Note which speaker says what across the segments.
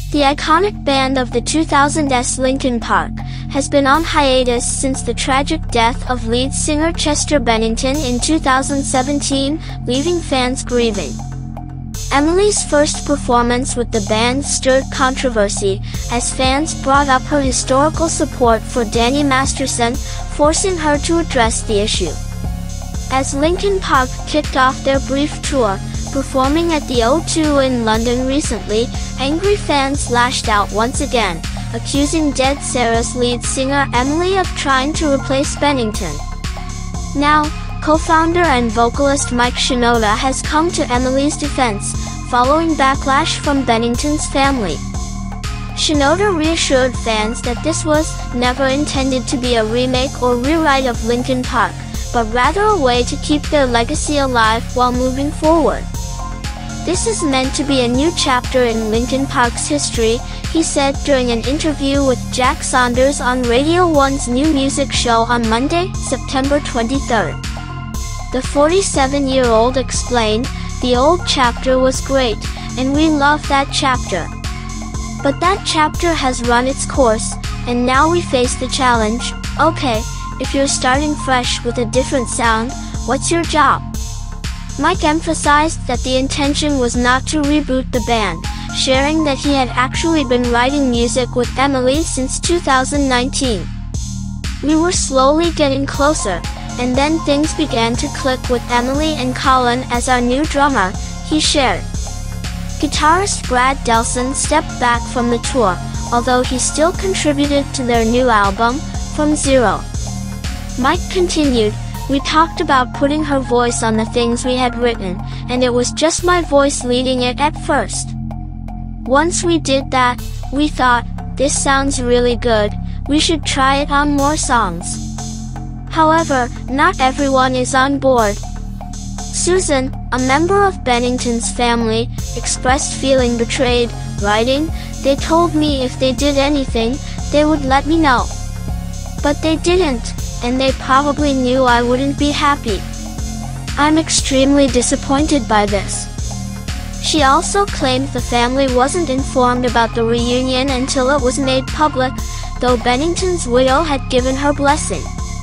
Speaker 1: The iconic band of the 2000s Linkin Park has been on hiatus since the tragic death of lead singer Chester Bennington in 2017, leaving fans grieving. Emily's first performance with the band stirred controversy as fans brought up her historical support for Danny Masterson, forcing her to address the issue. As Linkin Park kicked off their brief tour, performing at the O2 in London recently, angry fans lashed out once again, accusing Dead Sarah's lead singer Emily of trying to replace Bennington. Now, co-founder and vocalist Mike Shinoda has come to Emily's defense, following backlash from Bennington's family. Shinoda reassured fans that this was never intended to be a remake or rewrite of Linkin Park, but rather a way to keep their legacy alive while moving forward. "This is meant to be a new chapter in Linkin Park's history," he said during an interview with Jack Saunders on Radio 1's New Music Show on Monday, September 23rd. The 47-year-old explained, "The old chapter was great, and we love that chapter. But that chapter has run its course, and now we face the challenge. Okay, if you're starting fresh with a different sound, what's your job?" Mike emphasized that the intention was not to reboot the band, sharing that he had actually been writing music with Emily since 2019. "We were slowly getting closer, and then things began to click with Emily and Colin as our new drummer," he shared. Guitarist Brad Delson stepped back from the tour, although he still contributed to their new album, From Zero. Mike continued, "We talked about putting her voice on the things we had written, and it was just my voice leading it at first. Once we did that, we thought, this sounds really good, we should try it on more songs. However, not everyone is on board." Susan, a member of Bennington's family, expressed feeling betrayed, writing, "They told me if they did anything, they would let me know. But they didn't, and they probably knew I wouldn't be happy. I'm extremely disappointed by this." She also claimed the family wasn't informed about the reunion until it was made public, though Bennington's widow had given her blessing.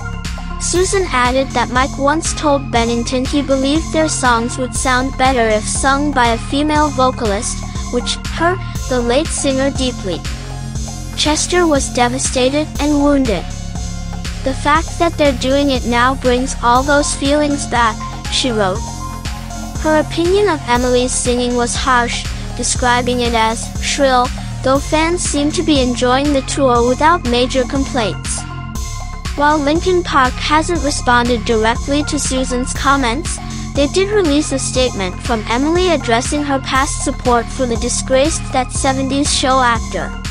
Speaker 1: Susan added that Mike once told Bennington he believed their songs would sound better if sung by a female vocalist, which hurt the late singer deeply. Chester was devastated and wounded. "The fact that they're doing it now brings all those feelings back," she wrote. Her opinion of Emily's singing was harsh, describing it as shrill, though fans seem to be enjoying the tour without major complaints. While Linkin Park hasn't responded directly to Susan's comments, they did release a statement from Emily addressing her past support for the disgraced That 70s Show actor.